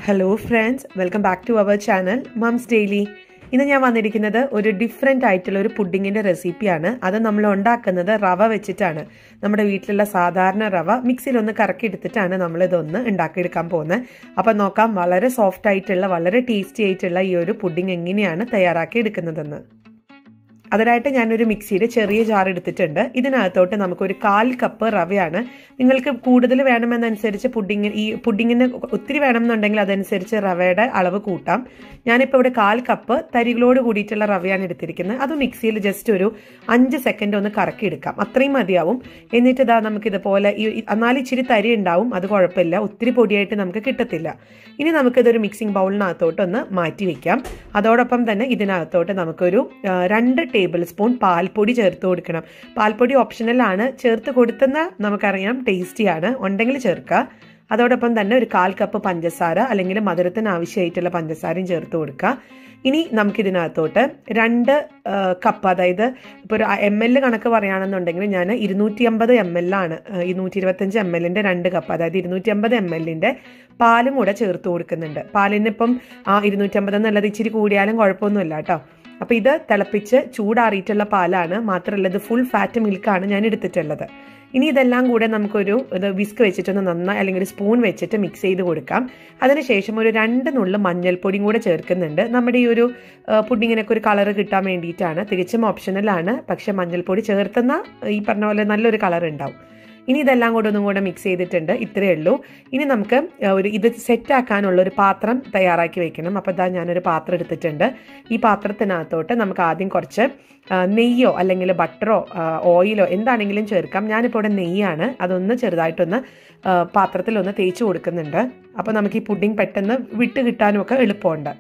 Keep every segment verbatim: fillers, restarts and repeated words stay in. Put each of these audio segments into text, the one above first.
Hello friends, welcome back to our channel Mom's Daily. ഇന്ന് ഞാൻ വന്നിരിക്കുന്നത് ഒരു ഡിഫറെന്റ് ആയിട്ടുള്ള ഒരു പുഡിങ്ങിന്റെ റെസിപ്പിയാണ്. അത് നമ്മൾ ഉണ്ടാക്കുന്നത് റവ വെച്ചിട്ടാണ്. നമ്മുടെ വീട്ടിലുള്ള സാധാരണ റവ മിക്സിയിൽ ഒന്ന് കറക്കി എടുത്തിട്ടാണ് നമ്മൾ ഇതൊന്ന് ഉണ്ടാക്കിയെടുക്കാൻ പോകുന്നത്. അപ്പോൾ നോക്കാം വളരെ സോഫ്റ്റ് ആയിട്ടുള്ള വളരെ ടേസ്റ്റി ആയിട്ടുള്ള ഈ ഒരു പുഡിംഗ് എങ്ങനെയാണ് തയ്യാറാക്കി എടുക്കുന്നതെന്ന്. അതിനായിട്ട് ഞാനൊരു മിക്സിയുടെ ചെറിയ ജാർ എടുത്തിട്ടുണ്ട്. ഇതിനകത്തോട്ട് നമുക്കൊരു കാൽ കപ്പ് റവയാണ്. നിങ്ങൾക്ക് കൂടുതൽ വേണമെന്നനുസരിച്ച് പുഡിങ് ഈ പുഡിങ്ങിന് ഒത്തിരി വേണമെന്നുണ്ടെങ്കിൽ അതനുസരിച്ച് റവയുടെ അളവ് കൂട്ടാം. ഞാനിപ്പോൾ ഇവിടെ കാൽ കപ്പ് തരികളോട് കൂടിയിട്ടുള്ള റവയാണ് എടുത്തിരിക്കുന്നത്. അത് മിക്സിയിൽ ജസ്റ്റ് ഒരു അഞ്ച് സെക്കൻഡ് ഒന്ന് കറക്കി എടുക്കാം, അത്രയും മതിയാവും. എന്നിട്ട് ഇതാ നമുക്കിതുപോലെ ഈ എന്നാലും ഇച്ചിരി തരി ഉണ്ടാവും, അത് കുഴപ്പമില്ല, ഒത്തിരി പൊടിയായിട്ട് നമുക്ക് കിട്ടത്തില്ല. ഇനി നമുക്കിതൊരു മിക്സിംഗ് ബൗളിനകത്തോട്ട് ഒന്ന് മാറ്റി വെക്കാം. അതോടൊപ്പം തന്നെ ഇതിനകത്തോട്ട് നമുക്കൊരു രണ്ട് ടേബിൾ സ്പൂൺ പാൽപ്പൊടി ചേർത്ത് കൊടുക്കണം. പാൽപ്പൊടി ഓപ്ഷണലാണ്, ചേർത്ത് കൊടുത്തെന്ന നമുക്കറിയാം ടേസ്റ്റിയാണ്, ഉണ്ടെങ്കിൽ ചേർക്കുക. അതോടൊപ്പം തന്നെ ഒരു കാൽ കപ്പ് പഞ്ചസാര അല്ലെങ്കിൽ മധുരത്തിന് ആവശ്യമായിട്ടുള്ള പഞ്ചസാരയും ചേർത്ത് കൊടുക്കുക. ഇനി നമുക്കിതിനകത്തോട്ട് രണ്ട് കപ്പ്, അതായത് ഇപ്പോൾ ഒരു എം എൽ കണക്ക് പറയുകയാണെന്നുണ്ടെങ്കിൽ ഞാൻ ഇരുന്നൂറ്റി അമ്പത് എം എൽ ആണ്, ഇരുന്നൂറ്റി ഇരുപത്തഞ്ച് എം എല്ലിൻ്റെ രണ്ട് കപ്പ്, അതായത് ഇരുന്നൂറ്റി അമ്പത് എം എല്ലിൻ്റെ പാലും കൂടെ ചേർത്ത് കൊടുക്കുന്നുണ്ട്. പാലിനിപ്പം ആ ഇരുന്നൂറ്റമ്പത് എന്നുള്ളത് ഇച്ചിരി കൂടിയാലും കുഴപ്പമൊന്നുമില്ല കേട്ടോ. അപ്പോൾ ഇത് തിളപ്പിച്ച് ചൂടാറിയിട്ടുള്ള പാലാണ്, മാത്രമല്ല ഇത് ഫുൾ ഫാറ്റ് മിൽക്കാണ് ഞാൻ എടുത്തിട്ടുള്ളത്. ഇനി ഇതെല്ലാം കൂടെ നമുക്കൊരു ഇത് വിസ്ക് വെച്ചിട്ടൊന്ന് നന്നായി അല്ലെങ്കിൽ സ്പൂൺ വെച്ചിട്ട് മിക്സ് ചെയ്ത് കൊടുക്കാം. അതിനുശേഷം ഒരു രണ്ട് നുള്ളു മഞ്ഞൾപ്പൊടിയും കൂടെ ചേർക്കുന്നുണ്ട്. നമ്മുടെ ഈ ഒരു പുഡിങ്ങിനൊക്കെ ഒരു കളർ കിട്ടാൻ വേണ്ടിയിട്ടാണ്, തികച്ചും ഓപ്ഷണലാണ്. പക്ഷെ മഞ്ഞൾപ്പൊടി ചേർത്തുന്ന ഈ പറഞ്ഞ പോലെ നല്ലൊരു കളർ ഉണ്ടാവും. ഇനി ഇതെല്ലാം കൂടെ ഒന്നും കൂടെ മിക്സ് ചെയ്തിട്ടുണ്ട്, ഇത്രയേ ഉള്ളൂ. ഇനി നമുക്ക് ഒരു ഇത് സെറ്റ് ആക്കാനുള്ള ഒരു പാത്രം തയ്യാറാക്കി വെക്കണം. അപ്പോൾ ഇതാ ഞാനൊരു പാത്രം എടുത്തിട്ടുണ്ട്. ഈ പാത്രത്തിനകത്തോട്ട് നമുക്ക് ആദ്യം കുറച്ച് നെയ്യോ അല്ലെങ്കിൽ ബട്ടറോ ഓയിലോ എന്താണെങ്കിലും ചേർക്കാം. ഞാനിപ്പോൾ ഇവിടെ നെയ്യാണ്, അതൊന്ന് ചെറുതായിട്ടൊന്ന് പാത്രത്തിലൊന്ന് തേച്ച് കൊടുക്കുന്നുണ്ട്. അപ്പോൾ നമുക്ക് ഈ പുഡിംഗ് പെട്ടെന്ന് വിട്ട് കിട്ടാനും ഒക്കെ എളുപ്പമുണ്ട്.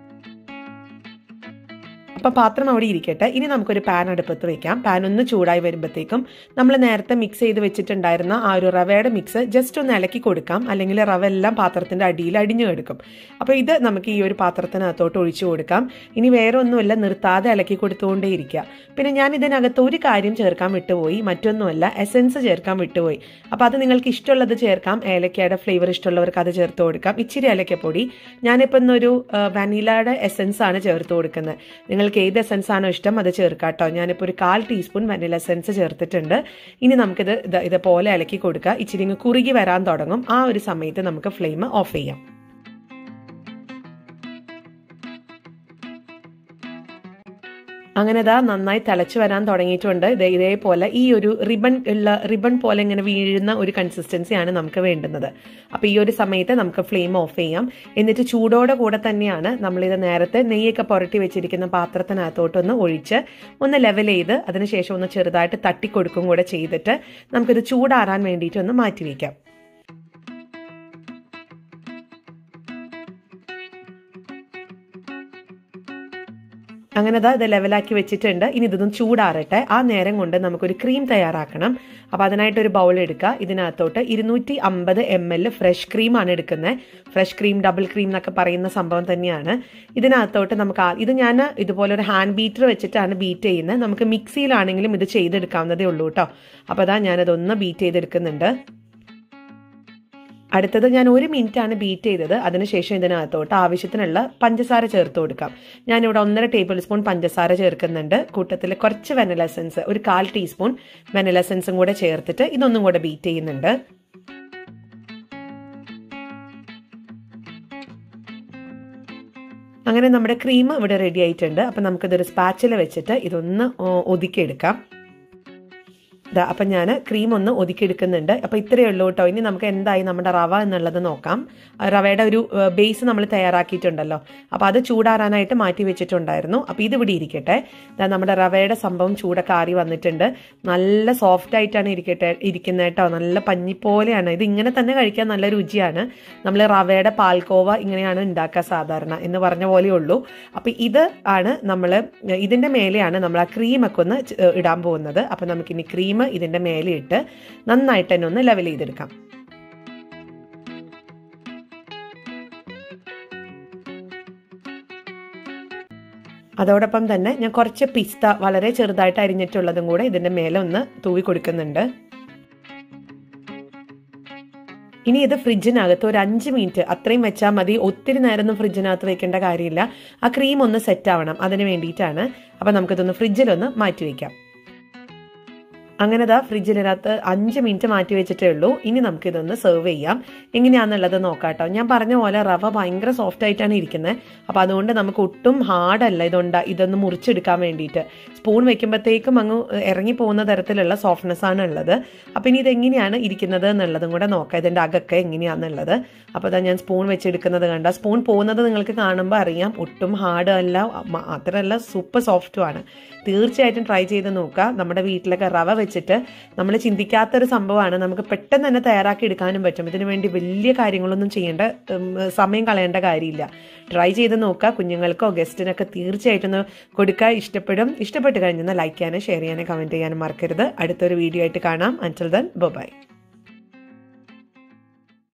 അപ്പോൾ പാത്രം അവിടെ ഇരിക്കട്ടെ. ഇനി നമുക്കൊരു പാൻ അടുപ്പത്ത് വെക്കാം. പാൻ ഒന്ന് ചൂടായി വരുമ്പോഴത്തേക്കും നമ്മൾ നേരത്തെ മിക്സ് ചെയ്ത് വെച്ചിട്ടുണ്ടായിരുന്ന ആ ഒരു റവയുടെ മിക്സ് ജസ്റ്റ് ഒന്ന് ഇളക്കി കൊടുക്കാം, അല്ലെങ്കിൽ റവ എല്ലാം പാത്രത്തിൻ്റെ അടിയിൽ അടിഞ്ഞു കിടക്കും. അപ്പോൾ ഇത് നമുക്ക് ഈ ഒരു പാത്രത്തിനകത്തോട്ട് ഒഴിച്ചു കൊടുക്കാം. ഇനി വേറെ ഒന്നുമല്ല, നിർത്താതെ ഇളക്കി കൊടുത്തുകൊണ്ടേ ഇരിക്കുക. പിന്നെ ഞാൻ ഇതിനകത്ത് ഒരു കാര്യം ചേർക്കാൻ വിട്ടുപോയി, മറ്റൊന്നുമല്ല എസെൻസ് ചേർക്കാൻ വിട്ടുപോയി. അപ്പോൾ അത് നിങ്ങൾക്ക് ഇഷ്ടമുള്ളത് ചേർക്കാം. ഏലക്കയുടെ ഫ്ലേവർ ഇഷ്ടമുള്ളവർക്ക് അത് ചേർത്ത് കൊടുക്കാം. ഇച്ചിരി ഏലക്കപ്പൊടി, ഞാനിപ്പോൾ ഇന്നൊരു വനിലയുടെ എസെൻസ് ആണ് ചേർത്ത് കൊടുക്കുന്നത്. നിങ്ങൾ ഏത് എസെൻസ് ആണോ ഇഷ്ടം അത് ചേർക്കാം കേട്ടോ. ഞാനിപ്പോൾ ഒരു കാൽ ടീസ്പൂൺ വനില എസെൻസ് ചേർത്തിട്ടുണ്ട്. ഇനി നമുക്കിത് ഇതുപോലെ ഇളക്കി കൊടുക്കുക. ഇച്ചിരി കുറുകി വരാൻ തുടങ്ങും. ആ ഒരു സമയത്ത് നമുക്ക് ഫ്ലെയിം ഓഫ് ചെയ്യാം. അങ്ങനെ ഇതാ നന്നായി തിളച്ചു വരാൻ തുടങ്ങിയിട്ടുണ്ട്. ഇത് ഇതേപോലെ ഈ ഒരു റിബൺ ഉള്ള റിബൺ പോലെ ഇങ്ങനെ വീഴുന്ന ഒരു കൺസിസ്റ്റൻസിയാണ് നമുക്ക് വേണ്ടുന്നത്. അപ്പോൾ ഈ ഒരു സമയത്ത് നമുക്ക് ഫ്ലെയിം ഓഫ് ചെയ്യാം. എന്നിട്ട് ചൂടോടെ കൂടെ തന്നെയാണ് നമ്മളിത് നേരത്തെ നെയ്യൊക്കെ പുരട്ടി വെച്ചിരിക്കുന്ന പാത്രത്തിനകത്തോട്ടൊന്ന് ഒഴിച്ച് ഒന്ന് ലെവൽ ചെയ്ത് അതിനുശേഷം ഒന്ന് ചെറുതായിട്ട് തട്ടിക്കൊടുക്കും കൂടെ ചെയ്തിട്ട് നമുക്കിത് ചൂടാറാൻ വേണ്ടിയിട്ടൊന്ന് മാറ്റി വയ്ക്കാം. അങ്ങനെ അതാ ഇത് ലെവലാക്കി വെച്ചിട്ടുണ്ട്. ഇനി ഇതൊന്നും ചൂടാറട്ടെ. ആ നേരം കൊണ്ട് നമുക്കൊരു ക്രീം തയ്യാറാക്കണം. അപ്പോൾ അതിനായിട്ടൊരു ബൗൾ എടുക്കുക. ഇതിനകത്തോട്ട് ഇരുന്നൂറ്റി അമ്പത് എം എൽ ഫ്രഷ് ക്രീമാണ് എടുക്കുന്നത്. ഫ്രഷ് ക്രീം, ഡബിൾ ക്രീം എന്നൊക്കെ പറയുന്ന സംഭവം തന്നെയാണ്. ഇതിനകത്തോട്ട് നമുക്ക് ഇത് ഞാൻ ഇതുപോലെ ഒരു ഹാൻഡ് ബീറ്റർ വെച്ചിട്ടാണ് ബീറ്റ് ചെയ്യുന്നത്. നമുക്ക് മിക്സിയിലാണെങ്കിലും ഇത് ചെയ്തെടുക്കാവുന്നതേ ഉള്ളൂ കേട്ടോ. അപ്പോൾ അതാ ഞാനതൊന്ന് ബീറ്റ് ചെയ്തെടുക്കുന്നുണ്ട്. അടുത്തത് ഞാൻ ഒരു മിനിറ്റ് ആണ് ബീറ്റ് ചെയ്തത്. അതിനുശേഷം ഇതിനകത്തോട്ട് ആവശ്യത്തിനുള്ള പഞ്ചസാര ചേർത്ത് കൊടുക്കാം. ഞാനിവിടെ ഒന്നര ടേബിൾ സ്പൂൺ പഞ്ചസാര ചേർക്കുന്നുണ്ട്. കൂട്ടത്തിൽ കുറച്ച് വെനില എസൻസ്, ഒരു കാൽ ടീസ്പൂൺ വെനില എസൻസും കൂടെ ചേർത്തിട്ട് ഇതൊന്നും കൂടെ ബീറ്റ് ചെയ്യുന്നുണ്ട്. അങ്ങനെ നമ്മുടെ ക്രീം ഇവിടെ റെഡി ആയിട്ടുണ്ട്. അപ്പം നമുക്കിതൊരു സ്പാച്ചില വെച്ചിട്ട് ഇതൊന്ന് ഒതുക്കിയെടുക്കാം. ഇതാ അപ്പം ഞാൻ ക്രീം ഒന്ന് ഒതുക്കിയെടുക്കുന്നുണ്ട്. അപ്പോൾ ഇത്രയേ ഉള്ളൂ കേട്ടോ. ഇനി നമുക്ക് എന്തായി നമ്മുടെ റവ എന്നുള്ളത് നോക്കാം. റവയുടെ ഒരു ബേസ് നമ്മൾ തയ്യാറാക്കിയിട്ടുണ്ടല്ലോ, അപ്പോൾ അത് ചൂടാറാനായിട്ട് മാറ്റി വെച്ചിട്ടുണ്ടായിരുന്നു. അപ്പോൾ ഇതിവിടെ ഇരിക്കട്ടെ. ഇതാ നമ്മുടെ റവയുടെ സംഭവം ചൂടൊക്കെ ആറി വന്നിട്ടുണ്ട്. നല്ല സോഫ്റ്റ് ആയിട്ടാണ് ഇരിക്കട്ടെ ഇരിക്കുന്നത് കേട്ടോ. നല്ല പഞ്ഞിപ്പോലെയാണ്. ഇത് ഇങ്ങനെ തന്നെ കഴിക്കാൻ നല്ല രുചിയാണ്. നമ്മൾ റവയുടെ പാൽക്കോവ ഇങ്ങനെയാണ് ഉണ്ടാക്കുക സാധാരണ എന്ന് പറഞ്ഞ പോലെ ഉള്ളൂ. അപ്പോൾ ഇത് ആണ് നമ്മൾ ഇതിൻ്റെ മേലെയാണ് നമ്മൾ ആ ക്രീമൊക്കെ ഒന്ന് ഇടാൻ പോകുന്നത്. അപ്പോൾ നമുക്കിനി ക്രീം ഇതിന്റെ മേലെ ഇട്ട് നന്നായിട്ട് തന്നെ ഒന്ന് ലെവൽ ചെയ്തെടുക്കാം. അതോടൊപ്പം തന്നെ ഞാൻ കുറച്ച് പിസ്ത വളരെ ചെറുതായിട്ട് അരിഞ്ഞിട്ടുള്ളതും കൂടെ ഇതിന്റെ മേലെ ഒന്ന് തൂവി കൊടുക്കുന്നുണ്ട്. ഇനി ഇത് ഫ്രിഡ്ജിനകത്ത് ഒരു അഞ്ച് മിനിറ്റ് അത്രയും വെച്ചാൽ മതി. ഒത്തിരി നേരമൊന്നും ഫ്രിഡ്ജിനകത്ത് വെക്കേണ്ട കാര്യമില്ല. ആ ക്രീം ഒന്ന് സെറ്റ് ആവണം, അതിന് വേണ്ടിയിട്ടാണ്. അപ്പം നമുക്കിതൊന്ന് ഫ്രിഡ്ജിലൊന്ന് മാറ്റി വയ്ക്കാം. അങ്ങനെ ഇതാ ഫ്രിഡ്ജിനകത്ത് അഞ്ച് മിനിറ്റ് മാറ്റി വെച്ചിട്ടേ ഉള്ളൂ. ഇനി നമുക്കിതൊന്ന് സെർവ് ചെയ്യാം. എങ്ങനെയാണെന്നുള്ളത് നോക്കാം കേട്ടോ. ഞാൻ പറഞ്ഞ പോലെ റവ ഭയങ്കര സോഫ്റ്റ് ആയിട്ടാണ് ഇരിക്കുന്നത്. അപ്പോൾ അതുകൊണ്ട് നമുക്ക് ഒട്ടും ഹാർഡല്ല ഇതുണ്ടാ ഇതൊന്ന് മുറിച്ചെടുക്കാൻ വേണ്ടിയിട്ട്. സ്പൂൺ വെക്കുമ്പോഴത്തേക്കും അങ്ങ് ഇറങ്ങി പോകുന്ന തരത്തിലുള്ള സോഫ്റ്റ്നെസ് ആണ് ഉള്ളത്. അപ്പം ഇനി ഇതെങ്ങനെയാണ് ഇരിക്കുന്നത് എന്നുള്ളതും കൂടെ നോക്കാം, ഇതിൻ്റെ അകക്കെ എങ്ങനെയാണെന്നുള്ളത്. അപ്പോൾ അതാ ഞാൻ സ്പൂൺ വെച്ചെടുക്കുന്നത് കണ്ട സ്പൂൺ പോകുന്നത് നിങ്ങൾക്ക് കാണുമ്പോൾ അറിയാം. ഒട്ടും ഹാർഡ് അല്ല, മാത്രമല്ല സൂപ്പർ സോഫ്റ്റുമാണ്. തീർച്ചയായിട്ടും ട്രൈ ചെയ്ത് നോക്കുക. നമ്മുടെ വീട്ടിലൊക്കെ റവ വെച്ചിട്ട് നമ്മൾ ചിന്തിക്കാത്തൊരു സംഭവമാണ്. നമുക്ക് പെട്ടെന്ന് തന്നെ തയ്യാറാക്കി എടുക്കാനും പറ്റും. ഇതിനു വേണ്ടി വലിയ കാര്യങ്ങളൊന്നും ചെയ്യേണ്ട, സമയം കളയേണ്ട കാര്യമില്ല. ട്രൈ ചെയ്ത് നോക്കുക. കുഞ്ഞുങ്ങൾക്കോ ഗസ്റ്റിനൊക്കെ തീർച്ചയായിട്ടും ഒന്ന് കൊടുക്കുക. ഇഷ്ടപ്പെടും. ഇഷ്ടപ്പെട്ട് കഴിഞ്ഞാൽ ലൈക്ക് ചെയ്യാനും ഷെയർ ചെയ്യാനും കമൻറ്റ് ചെയ്യാനും മറക്കരുത്. അടുത്തൊരു വീഡിയോ ആയിട്ട് കാണാം. Until then by.